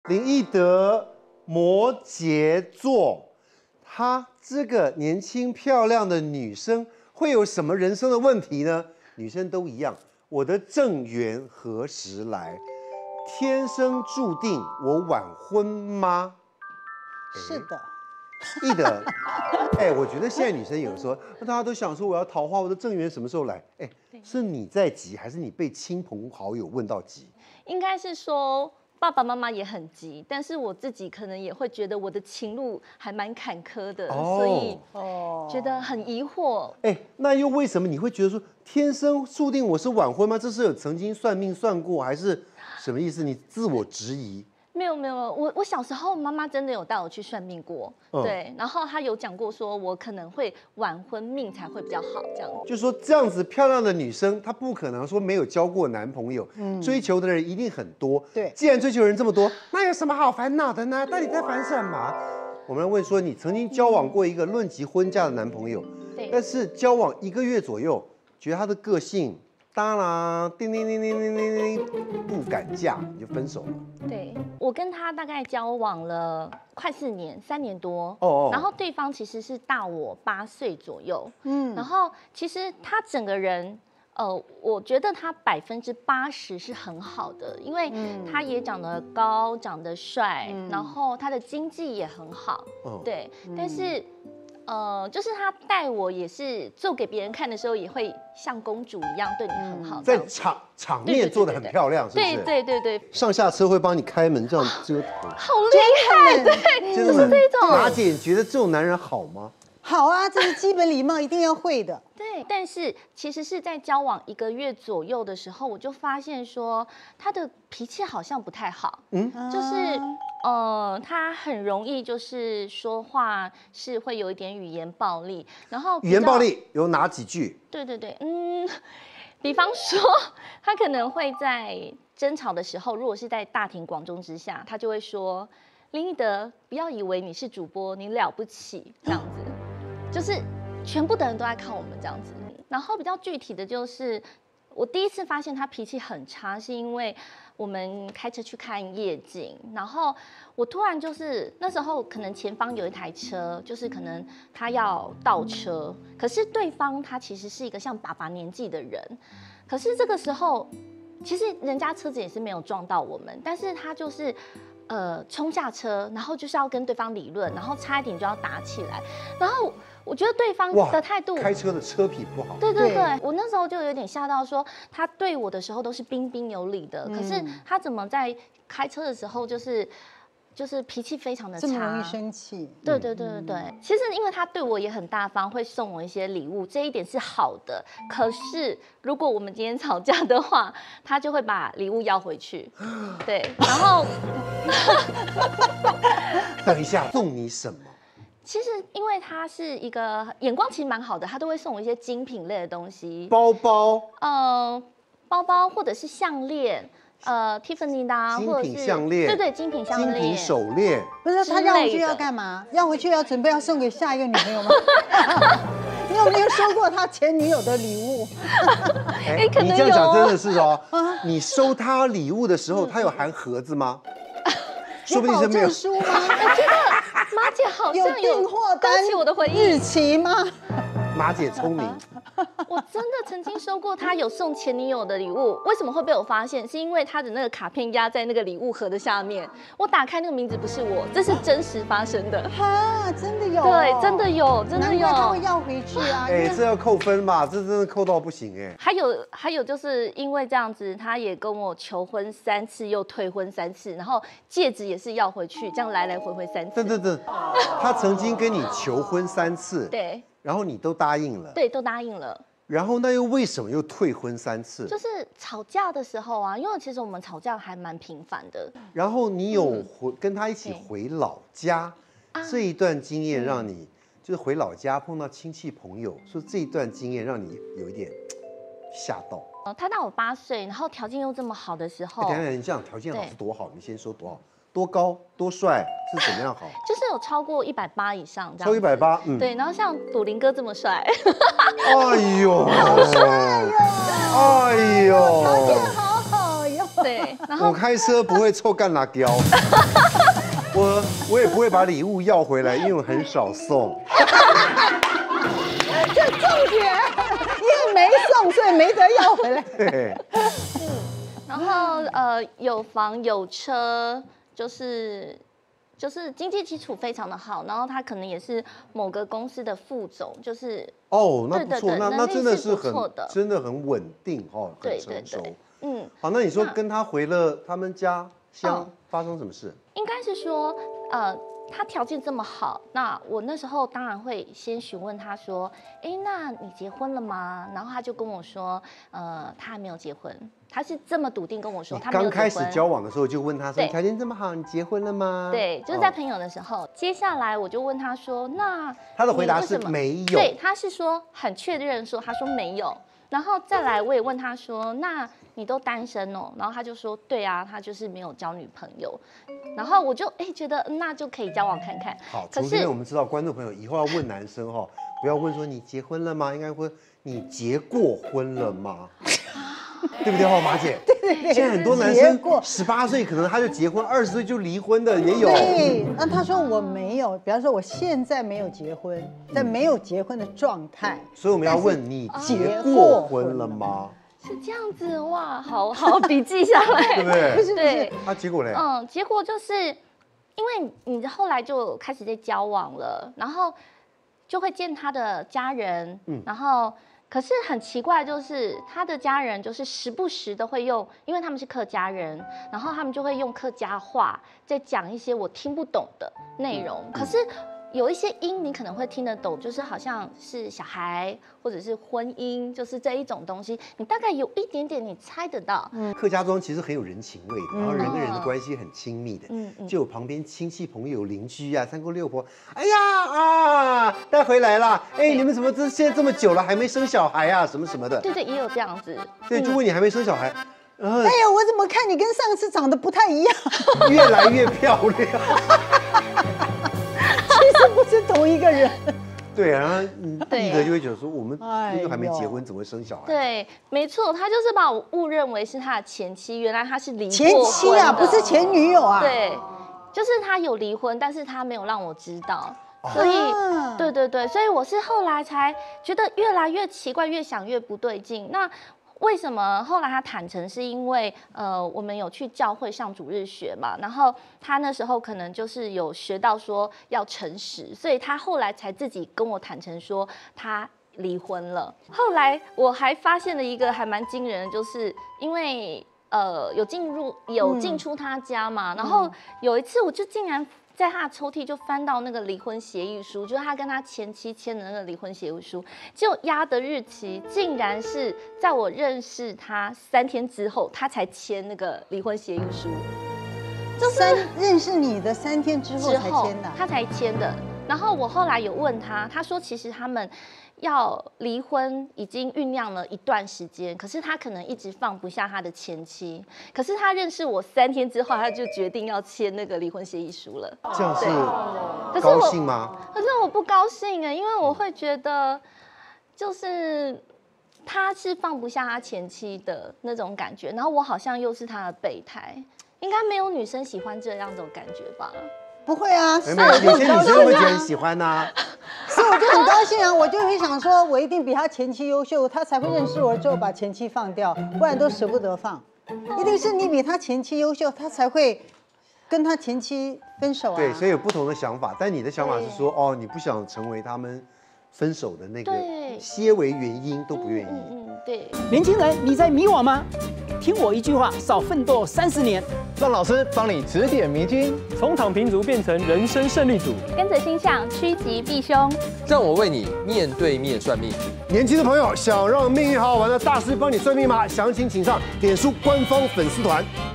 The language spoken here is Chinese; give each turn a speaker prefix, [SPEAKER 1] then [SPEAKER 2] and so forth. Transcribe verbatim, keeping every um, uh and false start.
[SPEAKER 1] 林奕德，摩羯座，她这个年轻漂亮的女生会有什么人生的问题呢？女生都一样，我的正缘何时来？天生注定我晚婚吗？
[SPEAKER 2] 是的。
[SPEAKER 1] 奕德，哎，我觉得现在女生有时候大家都想说我要桃花，我的正缘什么时候来？哎，是你在急，还是你被亲朋好友问到急？
[SPEAKER 3] 应该是说爸爸妈妈也很急，但是我自己可能也会觉得我的情路还蛮坎坷的，哦、所以觉得很疑惑。
[SPEAKER 1] 哎，那又为什么你会觉得说天生注定我是晚婚吗？这是有曾经算命算过，还是什么意思？你自我质疑？
[SPEAKER 3] 没有没有，我我小时候妈妈真的有带我去算命过，嗯、对，然后她有讲过说我可能会晚婚，命才会比较好，这样。
[SPEAKER 1] 就说这样子漂亮的女生，她不可能说没有交过男朋友，嗯、追求的人一定很多。
[SPEAKER 2] 对，
[SPEAKER 1] 既然追求人这么多，那有什么好烦恼的呢？到底在烦什么？我们来问说，你曾经交往过一个论及婚嫁的男朋友，对，但是交往一个月左右，觉得他的个性。当然，叮叮叮叮叮叮叮，不敢嫁，你就分手了。
[SPEAKER 3] 对，我跟他大概交往了快四年，三年多。哦哦。然后对方其实是大我八岁左右。嗯。然后其实他整个人，呃，我觉得他百分之八十是很好的，因为他也长得高，长得帅，嗯、然后他的经济也很好。哦。对，嗯、但是。呃，就是他带我也是做给别人看的时候，也会像公主一样对你很好，
[SPEAKER 1] 在场场面做得很漂亮，是不是？
[SPEAKER 3] 对对对对，
[SPEAKER 1] 上下车会帮你开门，这样遮头，
[SPEAKER 3] 好厉害，对，就是这种。
[SPEAKER 1] 马姐，你觉得这种男人好吗？
[SPEAKER 2] 好啊，这是基本礼貌，一定要会的。
[SPEAKER 3] 对，但是其实是在交往一个月左右的时候，我就发现说他的脾气好像不太好，嗯，就是呃，他很容易就是说话是会有一点语言暴力，然后
[SPEAKER 1] 语言暴力有哪几句？
[SPEAKER 3] 对对对，嗯，比方说他可能会在争吵的时候，如果是在大庭广众之下，他就会说：“林奕德，不要以为你是主播，你了不起。”这样子。就是全部的人都在看我们这样子，然后比较具体的就是，我第一次发现他脾气很差，是因为我们开车去看夜景，然后我突然就是那时候可能前方有一台车，就是可能他要倒车，可是对方他其实是一个像爸爸年纪的人，可是这个时候其实人家车子也是没有撞到我们，但是他就是。呃，冲下车，然后就是要跟对方理论，然后差一点就要打起来，然后我觉得对方的态度，
[SPEAKER 1] 开车的车品不好。
[SPEAKER 3] 对对对，我那时候就有点吓到说，他对我的时候都是彬彬有礼的，嗯、可是他怎么在开车的时候就是。就是脾气非常的差，
[SPEAKER 2] 这么容易生气。
[SPEAKER 3] 对对对对对，嗯、其实因为他对我也很大方，会送我一些礼物，这一点是好的。可是如果我们今天吵架的话，他就会把礼物要回去。对，然后
[SPEAKER 1] 等一下，送你什么？
[SPEAKER 3] 其实因为他是一个眼光其实蛮好的，他都会送我一些精品类的东西，
[SPEAKER 1] 包包，
[SPEAKER 3] 呃，包包或者是项链。呃 ，Tiffany 的、啊，或者是
[SPEAKER 1] 项链，
[SPEAKER 3] 对对，精品项链、
[SPEAKER 1] 精品手链。
[SPEAKER 2] 不是他要回去要干嘛？要回去要准备要送给下一个女朋友吗？你有没有收过他前女友的礼物？
[SPEAKER 3] 哎，可能有。
[SPEAKER 1] 你这样讲真的是哦。你收他礼物的时候，他有含盒子吗？说不定是没有。
[SPEAKER 2] 书吗？
[SPEAKER 3] 我觉得马姐好像
[SPEAKER 2] 有订货单，
[SPEAKER 3] 勾起我的回忆。
[SPEAKER 2] 日期吗？
[SPEAKER 1] 马姐聪明。
[SPEAKER 3] 我真的曾经收过他有送前女友的礼物，为什么会被我发现？是因为他的那个卡片压在那个礼物盒的下面，我打开那个名字不是我，这是真实发生的。
[SPEAKER 2] 哈，真的有？
[SPEAKER 3] 对，真的有，真的有。
[SPEAKER 2] 难怪他会要回去啊！
[SPEAKER 1] 哎，这要扣分吧？这真的扣到不行哎。
[SPEAKER 3] 还有还有，就是因为这样子，他也跟我求婚三次，又退婚三次，然后戒指也是要回去，这样来来回回三次。
[SPEAKER 1] 对对对，他曾经跟你求婚三次，
[SPEAKER 3] 对，
[SPEAKER 1] 然后你都答应了，
[SPEAKER 3] 对，都答应了。
[SPEAKER 1] 然后那又为什么又退婚三次？
[SPEAKER 3] 就是吵架的时候啊，因为其实我们吵架还蛮频繁的。
[SPEAKER 1] 然后你有回跟他一起回老家，嗯、这一段经验让你、嗯、就是回老家碰到亲戚朋友，说这一段经验让你有一点吓到。
[SPEAKER 3] 呃，他大我八岁，然后条件又这么好的时候，
[SPEAKER 1] 等等，你这样条件好是多好？你先说多好？多高多帅是怎么样好？
[SPEAKER 3] 就是有超过一百八以上这样。
[SPEAKER 1] 超一百八，嗯，
[SPEAKER 3] 对。然后像祖林哥这么帅，
[SPEAKER 1] 哎呦，好帅哟！哎呦，
[SPEAKER 2] 条件好好哟。
[SPEAKER 3] 对对，然
[SPEAKER 1] 我
[SPEAKER 3] 后
[SPEAKER 1] 开车不会臭干辣椒，我我也不会把礼物要回来，因为我很少送。
[SPEAKER 2] 这重点，因为没送，所以没得要回来。
[SPEAKER 1] 对，
[SPEAKER 3] 然后呃有房有车，就是就是经济基础非常的好，然后他可能也是某个公司的副总，就是
[SPEAKER 1] 哦，那不错，
[SPEAKER 3] 对对对
[SPEAKER 1] 那那
[SPEAKER 3] 能力
[SPEAKER 1] 真的是
[SPEAKER 3] 是不错
[SPEAKER 1] 很
[SPEAKER 3] 的
[SPEAKER 1] 真的很稳定哦，很
[SPEAKER 3] 对
[SPEAKER 1] 成熟。
[SPEAKER 3] 对对，嗯，
[SPEAKER 1] 好，那你说
[SPEAKER 3] 那
[SPEAKER 1] 跟他回了他们家乡
[SPEAKER 3] 嗯
[SPEAKER 1] 发生什么事？
[SPEAKER 3] 应该是说呃。他条件这么好，那我那时候当然会先询问他说：“哎，那你结婚了吗？”然后他就跟我说：“呃，他还没有结婚。”他是这么笃定跟我说
[SPEAKER 1] 你
[SPEAKER 3] 他没有
[SPEAKER 1] 刚开始
[SPEAKER 3] 结婚。
[SPEAKER 1] 交往的时候就问他说：“
[SPEAKER 3] 对
[SPEAKER 1] 你条件这么好，你结婚了吗？”
[SPEAKER 3] 对，就是在
[SPEAKER 1] 哦
[SPEAKER 3] 朋友的时候。接下来我就问他说：“那
[SPEAKER 1] 他的回答是
[SPEAKER 3] 你为什么
[SPEAKER 1] 没有。
[SPEAKER 3] 对，他是说很确认说，他说没有。然后再来，我也问他说：“那你都单身哦？”然后他就说：“对啊，他就是没有交女朋友。”然后我就哎觉得那就可以交往看看。
[SPEAKER 1] 好，
[SPEAKER 3] 可
[SPEAKER 1] 从这边
[SPEAKER 3] 是
[SPEAKER 1] 我们知道，观众朋友以后要问男生哈，不要问说你结婚了吗？应该问你结过婚了吗？对不对哈，马姐？对对对。现在很多男生十八岁可能他就结婚，二十岁就离婚的也有。
[SPEAKER 2] 对，那他说我没有，比方说我现在没有结婚，在没有结婚的状态，
[SPEAKER 1] 所以我们要问你结
[SPEAKER 2] 结
[SPEAKER 1] 过
[SPEAKER 2] 过
[SPEAKER 1] 婚了吗？
[SPEAKER 3] 是这样子哇，好好笔记下来，
[SPEAKER 1] 对不对？
[SPEAKER 2] 不是不是
[SPEAKER 3] 对，
[SPEAKER 1] 他结果嘞？
[SPEAKER 3] 嗯，结果就是因为你后来就开始在交往了，然后就会见他的家人，嗯，然后可是很奇怪，就是他的家人就是时不时的会用，因为他们是客家人，然后他们就会用客家话在讲一些我听不懂的内容，可是。有一些音你可能会听得懂，就是好像是小孩或者是婚姻，就是这一种东西，你大概有一点点你猜得到。
[SPEAKER 1] 客家庄其实很有人情味的，然后人跟人的关系很亲密的，
[SPEAKER 3] 嗯嗯
[SPEAKER 1] 就有旁边亲戚朋友邻居啊，三姑六婆，哎呀啊，带回来了，哎，你们怎么这现在这么久了还没生小孩啊，什么什么的，
[SPEAKER 3] 对对，也有这样子。
[SPEAKER 1] 对，就问你还没生小孩，然后
[SPEAKER 2] 哎呀，我怎么看你跟上次长得不太一样？
[SPEAKER 1] 越来越漂亮，
[SPEAKER 2] 其实不是同一个人。
[SPEAKER 1] 对，然后嗯，
[SPEAKER 3] 对
[SPEAKER 1] 立德就会觉得说，我们
[SPEAKER 2] 哎呦
[SPEAKER 1] 又还没结婚，怎么会生小孩？
[SPEAKER 3] 对，没错，他就是把我误认为是他的前妻，原来他是离过
[SPEAKER 2] 前妻啊，
[SPEAKER 3] 婚的
[SPEAKER 2] 不是前女友啊。
[SPEAKER 3] 对，就是他有离婚，但是他没有让我知道。所以，
[SPEAKER 2] 啊
[SPEAKER 3] 对对对，所以我是后来才觉得越来越奇怪，越想越不对劲。那为什么后来他坦诚？是因为呃，我们有去教会上主日学嘛，然后他那时候可能就是有学到说要诚实，所以他后来才自己跟我坦诚说他离婚了。后来我还发现了一个还蛮惊人的，就是因为呃有进入有进出他家嘛，然后有一次我就竟然。在他的抽屉就翻到那个离婚协议书，就是他跟他前妻签的那个离婚协议书，就压的日期竟然是在我认识他三天之后，他才签那个离婚协议书。
[SPEAKER 2] 三认识你的三天之后
[SPEAKER 3] 之后
[SPEAKER 2] 才签的。
[SPEAKER 3] 他才签的。然后我后来有问他，他说其实他们要离婚已经酝酿了一段时间，可是他可能一直放不下他的前妻。可是他认识我三天之后，他就决定要签那个离婚协议书了。
[SPEAKER 1] 这样是
[SPEAKER 3] 可是我
[SPEAKER 1] 高兴吗？
[SPEAKER 3] 可是我不高兴哎，因为我会觉得就是。他是放不下他前妻的那种感觉，然后我好像又是他的备胎，应该没有女生喜欢这样种感觉吧？
[SPEAKER 2] 不会啊，
[SPEAKER 1] 没有，有些女生会觉得喜欢呐。
[SPEAKER 2] 所以我就很高兴啊，我就会想说，我一定比他前妻优秀，他才会认识我之后把前妻放掉，不然都舍不得放。一定是你比他前妻优秀，他才会跟他前妻分手啊。
[SPEAKER 1] 对，所以有不同的想法，但你的想法是说，哦，你不想成为他们分手的那个些微原因都不愿意。
[SPEAKER 3] 嗯嗯，对。
[SPEAKER 4] 年轻人，你在迷惘吗？听我一句话，少奋斗三十年。
[SPEAKER 5] 让老师帮你指点迷津，
[SPEAKER 6] 从躺平族变成人生胜利组，
[SPEAKER 3] 跟着星象趋吉避凶，
[SPEAKER 7] 让我为你面对面算命。
[SPEAKER 1] 年轻的朋友想让命运好好玩的大师帮你算命吗？详情请上脸书官方粉丝团。